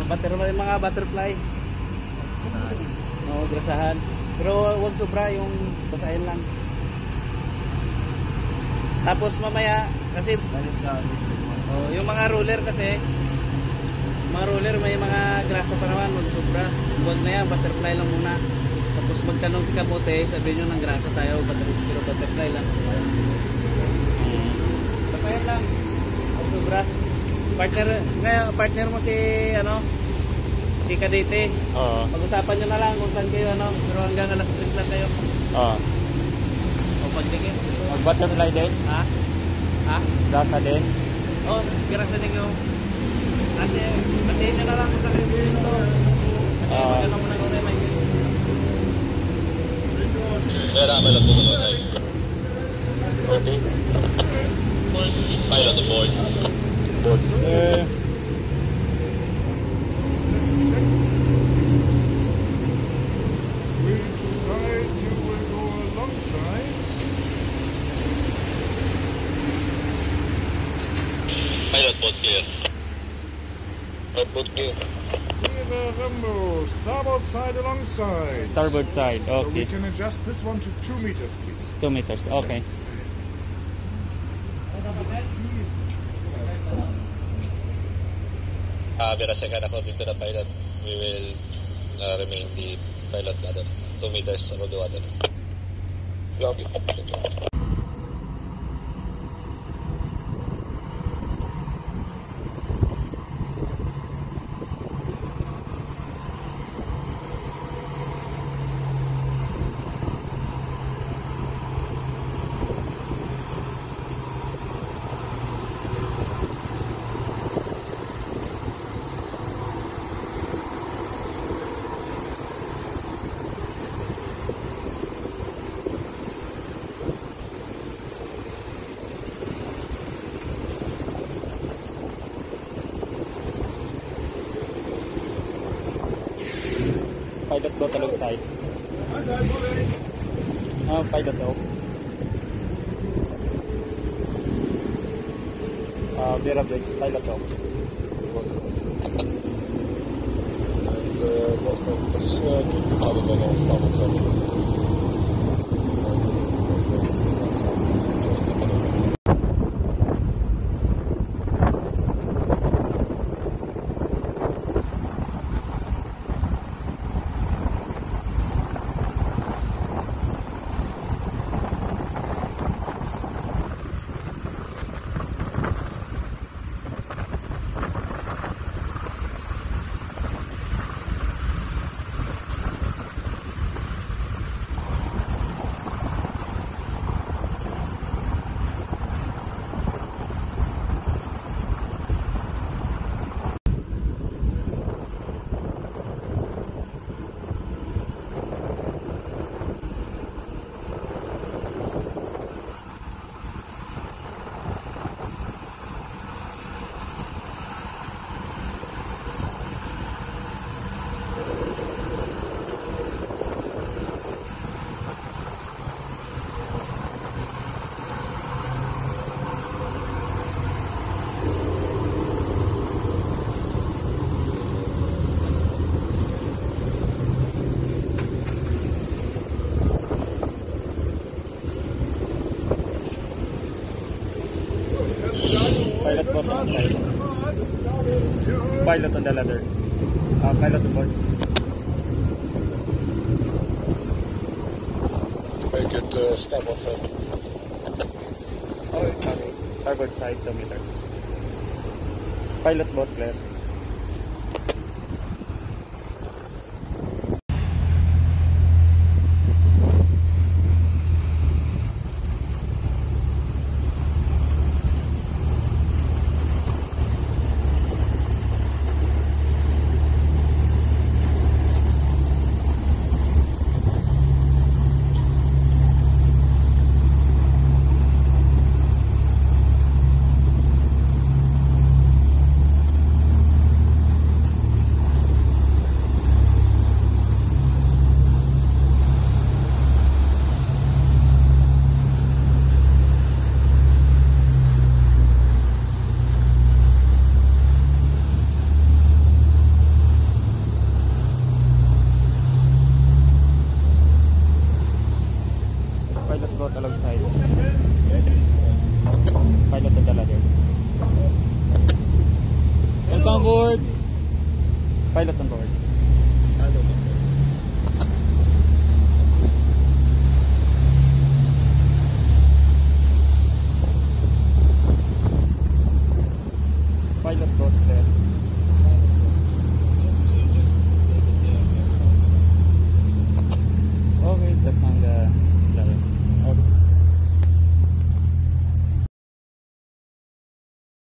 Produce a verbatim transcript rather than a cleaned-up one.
butter, mga butterfly. Oo, grasahan. Pero huwag sobra, yung basahin lang. Tapos mamaya, kasi oh, yung mga roller kasi, mga roller may mga grasa pa naman, huwag sobra. Huwag na yan, butterfly lang muna. Tapos magtanong si kamote, sabihin nyo ng grasa tayo, pero butterfly lang. Basahin lang, huwag sobra. Partner, kaya partner mo si, ano, si Kadete. Oo. Pag-usapan nyo na lang kung saan kayo, ano, pero hanggang alas tres lang kayo. Oo. O pagtingin. Mag-butterfly din? Ha? Ha? Grasa din? Oo, grasa din yung ate, batiin nyo na lang kung saan kayo bilhin ito. Kasi magkano mo na kung may may Where am I looking for? Okay. Pilot aboard. Board. Uh, Pilot board gear. Pilot board gear. Remember, starboard side alongside. Starboard side, okay. So we can adjust this one to two meters, please. Two meters, okay. Uh, we are second according to the pilot. We will uh, remain the pilot ladder two meters above the water. Okay. Pilot boat alongside. Oh, pilot boat. Uh, Vera Bridge, pilot boat. And uh, what was uh, other than all starboard side? Pilot boat on side. Pilot on the ladder. Uh, pilot on board. Make it uh, starboard side. Oh, okay. Starboard side, two meters. Pilot boat clear. board. Pilot on board.